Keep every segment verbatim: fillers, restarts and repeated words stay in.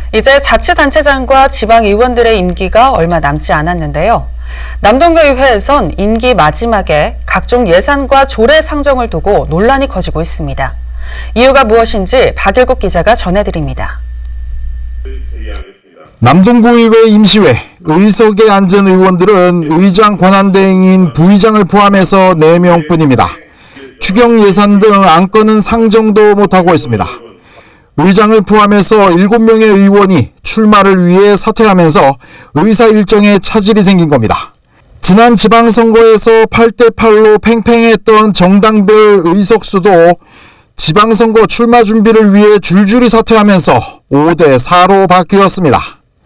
이제 자치단체장과 지방의원들의 임기가 얼마 남지 않았는데요. 남동구의회에선 임기 마지막에 각종 예산과 조례 상정을 두고 논란이 커지고 있습니다. 이유가 무엇인지 박일국 기자가 전해드립니다. 남동구의회 임시회, 의석에 앉은 의원들은 의장 권한대행인 부의장을 포함해서 네 명뿐입니다. 추경 예산 등 안건은 상정도 못하고 있습니다. 의장을 포함해서 일곱 명의 의원이 출마를 위해 사퇴하면서 의사 일정에 차질이 생긴 겁니다. 지난 지방선거에서 팔 대 팔로 팽팽했던 정당별 의석수도 지방선거 출마 준비를 위해 줄줄이 사퇴하면서 오 대 사로 바뀌었습니다.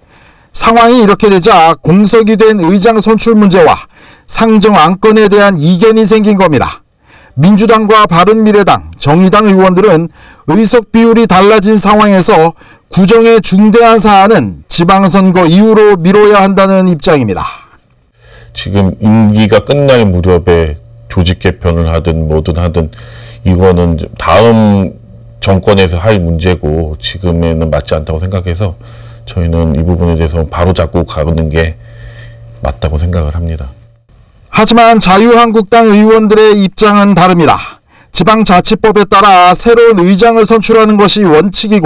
상황이 이렇게 되자 공석이 된 의장 선출 문제와 상정 안건에 대한 이견이 생긴 겁니다. 민주당과 바른미래당, 정의당 의원들은 의석 비율이 달라진 상황에서 구정의 중대한 사안은 지방선거 이후로 미뤄야 한다는 입장입니다. 지금 임기가 끝날 무렵에 조직 개편을 하든 뭐든 하든 이거는 다음 정권에서 할 문제고 지금에는 맞지 않다고 생각해서 저희는 이 부분에 대해서 바로 잡고 가는 게 맞다고 생각을 합니다. 하지만 자유한국당 의원들의 입장은 다릅니다. 지방자치법에 따라 새로운 의장을 선출하는 것이 원칙이고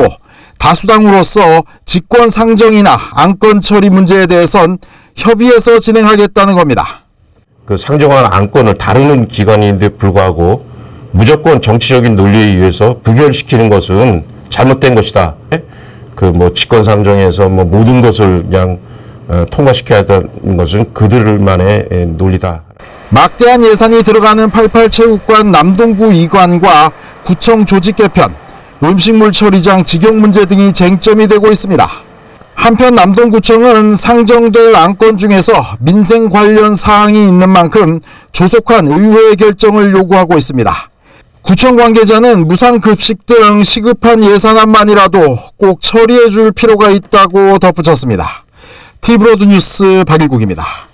다수당으로서 직권 상정이나 안건 처리 문제에 대해선 협의해서 진행하겠다는 겁니다. 그 상정한 안건을 다루는 기관인데 불구하고 무조건 정치적인 논리에 의해서 부결시키는 것은 잘못된 것이다. 그 뭐 직권 상정에서 뭐 모든 것을 그냥 어, 통과시켜야 하는 것은 그들만의 논리다. 막대한 예산이 들어가는 팔십팔 체육관 남동구 이관과 구청 조직 개편, 음식물 처리장 직영 문제 등이 쟁점이 되고 있습니다. 한편 남동구청은 상정될 안건 중에서 민생 관련 사항이 있는 만큼 조속한 의회 결정을 요구하고 있습니다. 구청 관계자는 무상급식 등 시급한 예산안만이라도 꼭 처리해 줄 필요가 있다고 덧붙였습니다. 티브로드 뉴스 박일국입니다.